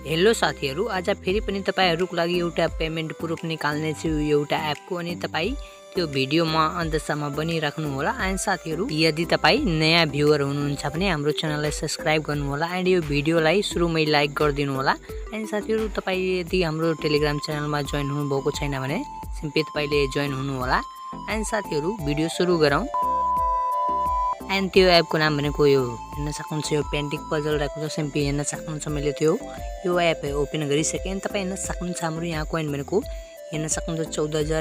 Hello साथीहरु, आज फेरि पनि तपाईहरुको लागि एउटा पेमेन्ट प्रुफ निकाल्ने छु एउटा एपको। अनि तपाई त्यो भिडियोमा अन्तसम्म बनिराख्नु होला। एन्ड साथीहरु, यदि तपाई नयाँ भ्युअर हुनुहुन्छ भने हाम्रो च्यानललाई सब्स्क्राइब गर्नु होला एन्ड यो भिडियोलाई सुरुमै लाइक गरिदिनु होला। एन्ड साथीहरु, तपाई यदि हाम्रो टेलिग्राम च्यानलमा जोइन हुनु भएको छैन भने सिम्पली तपाईले जोइन हुनु होला। एन्ड साथीहरु, भिडियो सुरु गरौँ। एन्ड त्यो एपको नाम भनेको यो हेर्न सक्नुहुन्छ, यो पेन्टिङ पजल रहेको छ। सिम्पली हेर्न सक्नुहुन्छ, मैले यो एप ओपन गरिसकेँ। तपाई हेर्न सक्नुहुन्छ हाम्रो यहाँ कोइन भनेको हेर्न सक्नुहुन्छ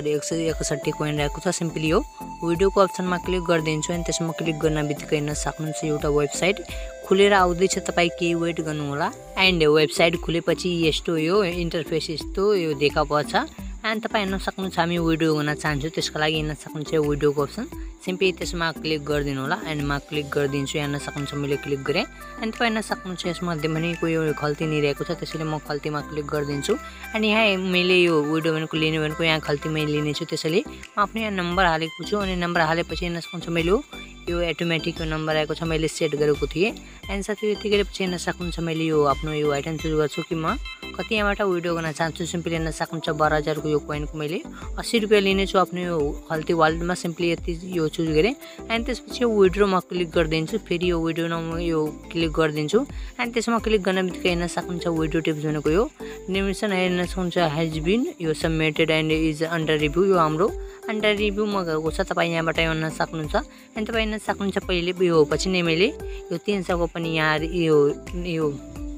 14,161 कोइन रहेको छ। सिम्पली यो भिडियोको अप्सनमा क्लिक गरिदिन्छु अनि त्यसमा क्लिक गर्न बित्तिकै हेर्न सक्नुहुन्छ एउटा वेबसाइट खुलेर आउँदैछ। तपाई केही वेट गर्नु होला। एन्ड वेबसाइट खुलेपछि यस्तो यो इन्टरफेस यस्तो यो देखा पर्छ। एन्ड तपाई हेर्न सक्नुहुन्छ, हामी भिडियो गर्न चाहन्छु, त्यसको लागि हेर्न सक्नुहुन्छ यो भिडियोको अप्सन सिम्पली त्यसमा क्लिक गरिदिनु होला। एन्ड म क्लिक गरिदिन्छु। हेर्न सक्नुहुन्छ मैले क्लिक गरेँ। एन्ड तपाई हेर्न सक्नुहुन्छ यसमा भनेको यो खल्ती नि रहेको छ, त्यसैले म खल्तीमा क्लिक गरिदिन्छु। अनि यहाँ मैले यो भिडियो भनेको लिने भनेको यहाँ खल्तीमै लिनेछु, त्यसैले म आफ्नो यहाँ नम्बर हालेको छु। अनि नम्बर हालेपछि हेर्न सक्नुहुन्छ मैले यो अटोमेटिक यो नम्बर आएको छ, मैले सेट गरेको थिएँ। एन्ड साथै यति गरेपछि हेर्न सक्नुहुन्छ मैले यो आफ्नो यो आइटम चुज गर्छु कि म कति यहाँबाट भिडियो गर्न चाहन्छु। सिम्पली हेर्न सक्नुहुन्छ 12,000 को यो कोइनको मैले 80 रुपैयाँ लिनेछु आफ्नो यो खल्ती वालेटमा। सिम्पली यति यो चुज गरेँ। एन्ड त्यसपछि यो विड्रोमा क्लिक गरिदिन्छु। फेरि यो विड्रोमा यो क्लिक गरिदिन्छु। एन्ड त्यसमा क्लिक गर्न बित्तिकै हेर्न सक्नुहुन्छ विड्रो टिप्स भनेको यो निमिसन हेर्न सक्नुहुन्छ हेज बिन यो submitted and is under review, यो हाम्रो अन्डर रिभ्यूमा गएको छ। तपाईँ यहाँबाट हेर्न सक्नुहुन्छ। एन्ड तपाईँ हेर्न सक्नुहुन्छ पहिले यो पछि नै मैले यो 300 को पनि यहाँ यो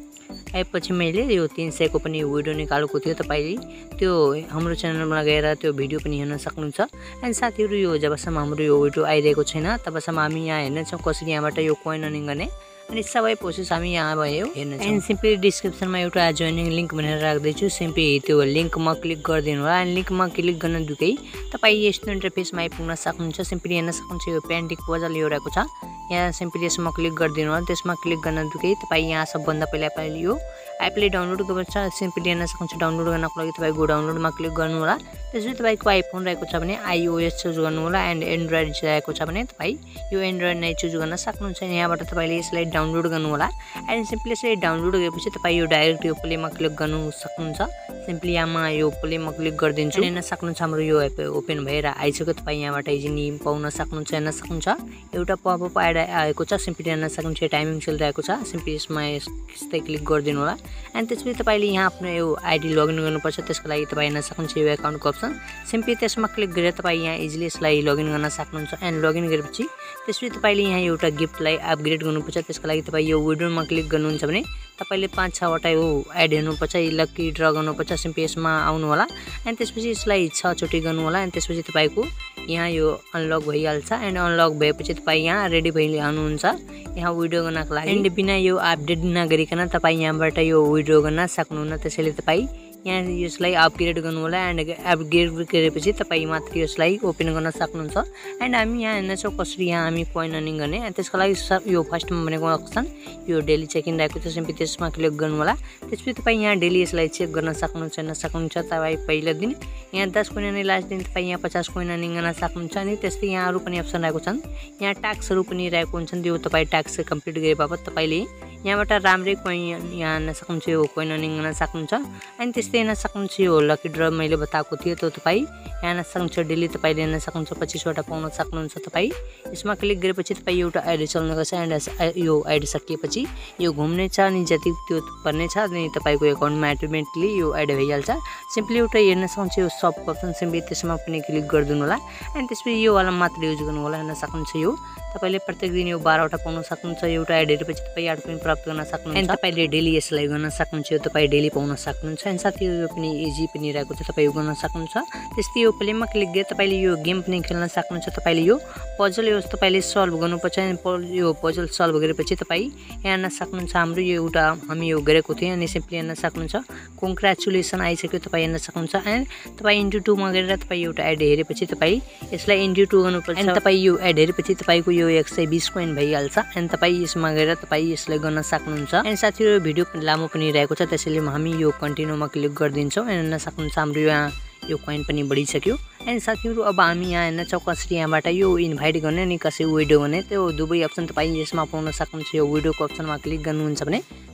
एप पछि मैले यो 300 को पनि भिडियो निकालेको थियो। तपाईले त्यो हाम्रो च्यानलमा गएर त्यो भिडियो पनि हेर्न सक्नुहुन्छ। एन्ड साथीहरु, यो जबसम्म हाम्रो यो भिडियो आइरहेको छैन तबसम्म हामी यहाँ हेर्नेछौँ कसरी यहाँबाट यो कोइन अर्निङ गर्ने। अनि सबै प्रोसेस हामी यहाँ भयो हेर्नेछौँ। एन्ड सिम्पली डिस्क्रिप्सनमा एउटा जोइनिङ लिंक भनेर राख्दैछु। सिम्पली त्यो लिंकमा क्लिक गरिदिनु होला। एन्ड लिंकमा क्लिक गर्न दुकै तपाई यस्तो इन्टरफेसमा आइपुग्न सक्नुहुन्छ। सिम्पली हेर्न सक्नुहुन्छ यो पेन्टिङ पजल यो रहेको छ। यहाँ सिम्पली यसमा क्लिक गरिदिनु होला। त्यसमा क्लिक गर्न दुकै तपाई यहाँ सबभन्दा पहिला यो एपले डाउनलोड गर्नुपर्छ। सिम्पली हेर्न सक्नुहुन्छ डाउनलोड गर्नको लागि तपाई गो डाउनलोडमा क्लिक गर्नु होला। त्यसपछि तपाईको आइफोन रहेको छ भने iOS चुज गर्नु होला। एन्ड एन्ड्रोइड रहेको छ भने तपाई यो एन्ड्रोइड नै चुज गर्न सक्नुहुन्छ। यहाँबाट तपाईले यसलाई डाउनलोड गर्नु होला। एन्ड सिम्पली यसलाई डाउनलोड गरेपछि तपाई यो डाइरेक्ट यो प्लेमा क्लिक गर्नु सक्नुहुन्छ। सिम्पली यहाँमा यो प्लेमा क्लिक गरिदिन्छु। हेर्न सक्नुहुन्छ हाम्रो यो एप ओपन भएर आइसक्यो। तपाई यहाँबाट इजिली पाउन सक्नुहुन्छ। हेर्न सक्नुहुन्छ एउटा पपअप एड आएको छ। सिम्पली हेर्न सक्नुहुन्छ टाइमिङ चलिरहेको छ। सिम्पली यसमा यस्तै क्लिक गरिदिनु होला। एन्ड त्यसपछि तपाईले यहाँ आफ्नो यो आइडी लगइन गर्नुपर्छ। त्यसको लागि तपाई हेर्न सक्नुहुन्छ यो एकाउन्टको अप्सन सिम्पली त्यसमा क्लिक गरेर तपाई यहाँ इजिली यसलाई लगइन गर्न सक्नुहुन्छ। एन्ड लगइन गरेपछि त्यसपछि तपाईले यहाँ एउटा गिफ्टलाई अपग्रेड गर्नुपर्छ। त्यसको लागि तपाई यो विड्रोमा क्लिक गर्नुहुन्छ भने तपाईले 5-6 वटा यो एड हेर्नुपर्छ, लकी ड्र गर्नुपर्छ। सिम्पली यसमा आउनु होला। एन्ड त्यसपछि यसलाई 6 चोटि गर्नु होला। एन्ड त्यसपछि तपाईको यहाँ यो अनलक भइहाल्छ। एन्ड अनलक भएपछि तपाई यहाँ रेडी भइहाल्नुहुन्छ यहाँ विड्रो गर्नको लागि। एन्ड बिना यो अपडेट नगरिकन तपाई यहाँबाट यो विड्रो गर्न सक्नुहुन्न। त्यसैले तपाई यहाँ यसलाई अपग्रेड गर्नु होला। एन्ड अपग्रेड गरेपछि तपाई मात्र यसलाई ओपन गर्न सक्नुहुन्छ। एन्ड हामी यहाँ हेर्नेछौँ कसरी यहाँ हामी कोइन अर्निङ गर्ने। एन्ड त्यसको लागि यो फर्स्टमा भनेको अप्सन यो डेली चेक इन रहेको छ। सिम्पली त्यसमा क्लिक गर्नु होला। त्यसपछि तपाई यहाँ डेली यसलाई चेक गर्न सक्नुहुन्छ। हेर्न सक्नुहुन्छ तपाई पहिलो दिन यहाँ 10 कोइन अनि लास्ट दिन तपाई यहाँ 50 कोइन अर्निङ गर्न सक्नुहुन्छ। अनि त्यस्तै यहाँ अरू पनि अप्सन रहेको छन्। यहाँ टास्कहरू पनि रहेको हुन्छन्। त्यो तपाई टास्क कम्प्लिट गरे बापत तपाईले यहाँबाट राम्रै कोइन यहाँ हेर्न सक्नुहुन्छ यो कोइन अर्निङ गर्न सक्नुहुन्छ। अनि त्यस्तै हेर्न सक्नुहुन्छ यो लकी ड्र मैले बताएको थिएँ। त्यो तपाई यहाँ हेर्न सक्नुहुन्छ डेली तपाईले हेर्न सक्नुहुन्छ 25 वटा पाउन सक्नुहुन्छ। तपाई यसमा क्लिक गरेपछि तपाई एउटा एड चल्न गछ। एन्ड यो एड सकिएपछि यो घुम्ने छ अनि जति त्यो पर्ने छ अनि तपाईको एकाउन्टमा अटोमेटिकली यो एड भइहाल्छ। सिम्पली एउटा हेर्न सक्नुहुन्छ यो सब अप्सन सिम्पली त्यसमा पनि क्लिक गरिदिनु होला। एन्ड त्यसपछि यो वाला मात्र युज गर्नु होला। हेर्न सक्नुहुन्छ यो तपाईले प्रत्येक दिन यो 12 वटा पाउन सक्नुहुन्छ। एउटा एड हेरेपछि तपाई 8 कोइन प्राप्त गर्न सक्नुहुन्छ। एन्ड तपाईले डेली यसलाई गर्न सक्नुहुन्छ। यो तपाई डेली पाउन सक्नुहुन्छ। एन्ड साथै यो पनि इजी पनि रहेको छ, तपाई यो गर्न सक्नुहुन्छ। त्यस्तै यो प्लेमा क्लिक गरे तपाईले यो गेम पनि खेल्न सक्नुहुन्छ। तपाईले यो पजल यो तपाईले सल्भ गर्नुपर्छ। यो पजल सल्भ गरेपछि तपाई हेर्न सक्नुहुन्छ हाम्रो यो एउटा हामी यो गरेको थियौँ। अनि सिम्पली हेर्न सक्नुहुन्छ कङ्ग्रेचुलेसन आइसक्यो। तपाई हेर्न सक्नुहुन्छ। एन्ड तपाई इन्टु 2 मा गरेर तपाई एउटा एड हेरेपछि तपाई यसलाई इन्टु 2 गर्नुपर्छ। एन्ड तपाई यो एड हेरेपछि तपाईको यो 120 कोइन भइहाल्छ। एन्ड तपाई यसमा गएर तपाई यसलाई गर्न सक्नुहुन्छ। एन्ड साथीहरु, भिडियो लामो पनि रहेको छ त्यसैले हामी यो कन्टिन्यूमा क्लिक गरिदिन्छौँ। एन्ड हेर्न सक्नुहुन्छ हाम्रो यहाँ यो कोइन पनि बढिसक्यो। एन्ड साथीहरु, अब हामी यहाँ हेर्नेछौँ कसरी यहाँबाट यो इन्भाइट गर्ने अनि कसरी विड्रो गर्ने। त्यो दुवै अप्सन तपाईँ यसमा पाउन सक्नुहुन्छ। यो विड्रोको अप्सनमा क्लिक गर्नुहुन्छ भने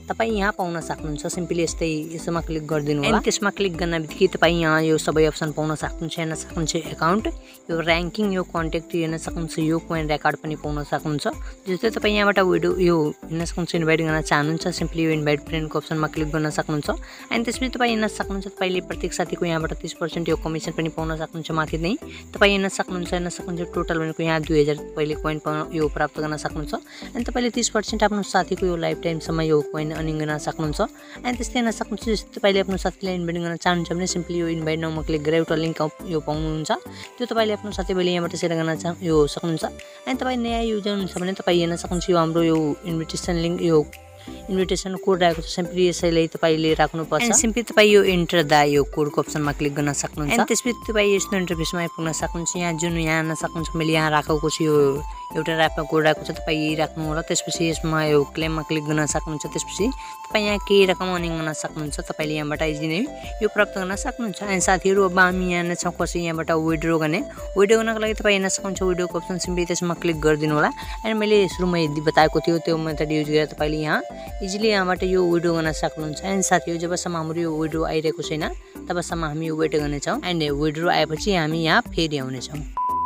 तपाईँ यहाँ पाउन सक्नुहुन्छ। सिम्पली यस्तै यसमा क्लिक गरिदिनु होला। त्यसमा क्लिक गर्न बित्तिकै तपाईँ यहाँ यो सबै अप्सन पाउन सक्नुहुन्छ। हेर्न सक्नुहुन्छ एकाउन्ट, यो र्याङ्किङ, यो कन्ट्याक्ट हेर्न सक्नुहुन्छ, यो कोइन रेकर्ड पनि पाउन सक्नुहुन्छ। जस्तै तपाईँ यहाँबाट भिडियो यो हेर्न सक्नुहुन्छ, इन्भाइट गर्न चाहनुहुन्छ, सिम्पली यो इन्भाइट फ्रेन्डको अप्सनमा क्लिक गर्न सक्नुहुन्छ। अनि त्यसपछि तपाईँ हेर्न सक्नुहुन्छ तपाईँले प्रत्येक साथीको यहाँबाट 30% यो कमिसन पनि पाउन सक्नुहुन्छ। माथि नै तपाईँ हेर्न सक्नुहुन्छ टोटल भनेको यहाँ 2000 तपाईँले कोइन यो प्राप्त गर्न सक्नुहुन्छ। अनि तपाईँले 30% आफ्नो साथीको यो लाइफ टाइमसम्म यो कोइन अर्निङ गर्न सक्नुहुन्छ। अनि त्यस्तै हेर्न सक्नुहुन्छ जस्तै तपाईँले आफ्नो साथीलाई इन्भाइट गर्न चाहनुहुन्छ भने सिम्पली यो इन्भाइट नाउमा क्लिक गरेर एउटा लिङ्क यो पाउनुहुन्छ। त्यो तपाईँले आफ्नो साथीभाइले यहाँबाट सेयर गर्न यो सक्नुहुन्छ। अनि तपाईँ नयाँ युजर हुनुहुन्छ भने तपाईँ हेर्न सक्नुहुन्छ यो हाम्रो यो इन्भिटेसन लिङ्क यो इन्भिटेसन कोड राखेको छ। सिम्पली यसैले तपाईँले राख्नुपर्छ। अनि सिम्पली तपाईँ यो इन्टर द यो कोडको अप्सनमा क्लिक गर्न सक्नुहुन्छ। अनि त्यसपछि तपाईँ यस्तो इन्टरफेसमा आइपुग्न सक्नुहुन्छ। यहाँ जुन यहाँ हेर्न सक्नुहुन्छ मैले यहाँ राखेको छु यो एउटा ऱ्यापमा कोड राखेको छ, तपाईँ यही राख्नु होला। त्यसपछि यसमा यो क्लेममा क्लिक गर्न सक्नुहुन्छ। त्यसपछि तपाईँ यहाँ केही रकम अर्निङ गर्न सक्नुहुन्छ। तपाईँले यहाँबाट इजिली नै यो प्राप्त गर्न सक्नुहुन्छ। अनि साथीहरू अब हामी यहाँ नै छौँ कसरी यहाँबाट विड्रो गर्ने। विड्रो गर्नको लागि तपाईँ हेर्न सक्नुहुन्छ विड्रोको अप्सन, सिम्पली त्यसमा क्लिक गरिदिनु होला। अनि मैले सुरुमा बताएको थियो त्यो मेथड युज गरेर तपाईँले यहाँ इजिली यहाँबाट यो विड्रो गर्न सक्नुहुन्छ। अनि साथीहरू जबसम्म हाम्रो यो विड्रो आइरहेको छैन तबसम्म हामी यो वेट गर्नेछौँ। एन्ड विड्रो आएपछि हामी यहाँ फेरि आउनेछौँ।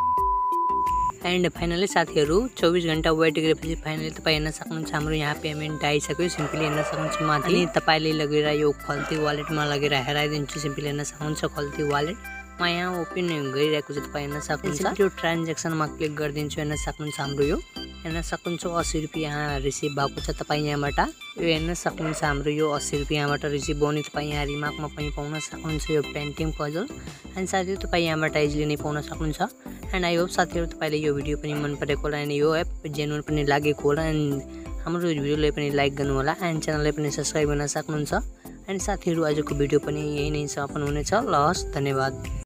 एन्ड फाइनली साथीहरू 24 घन्टा वेट गरेपछि फाइनली तपाईँ हेर्न सक्नुहुन्छ हाम्रो यहाँ पेमेन्ट आइसक्यो। सिम्पली हेर्न सक्नुहुन्छ माथि तपाईँले लगेर यो खल्ती वालेटमा लगेर हेराइदिन्छु। सिम्पली हेर्न सक्नुहुन्छ खल्ती वालेट म यहाँ ओपन गरिरहेको छु। तपाईँ हेर्न सक्नुहुन्छ यो ट्रान्जेक्सनमा क्लिक गरिदिन्छु। हेर्न सक्नुहुन्छ हाम्रो यो हेर्न सक्नुहुन्छ 80 रुपियाँ यहाँ रिसिभ भएको छ। तपाईँ यहाँबाट यो हेर्न सक्नुहुन्छ हाम्रो यो 80 रुपियाँ यहाँबाट रिसिभ हुने। तपाईँ यहाँ रिमार्कमा पनि पाउन सक्नुहुन्छ यो पेन्टिङ पजल। अनि साथीहरू तपाईँ यहाँबाट इजिली नै पाउन सक्नुहुन्छ। एन्ड आई होप साथीहरू तपाईँले यो भिडियो पनि मन परेको होला अनि यो एप जेन्युन पनि लागेको होला। एन्ड हाम्रो भिडियोलाई पनि लाइक गर्नु होला एन्ड च्यानललाई पनि सब्सक्राइब गर्न सक्नुहुन्छ। एन्ड साथीहरू आजको भिडियो पनि यही नै समापन हुनेछ। ल हस्, धन्यवाद।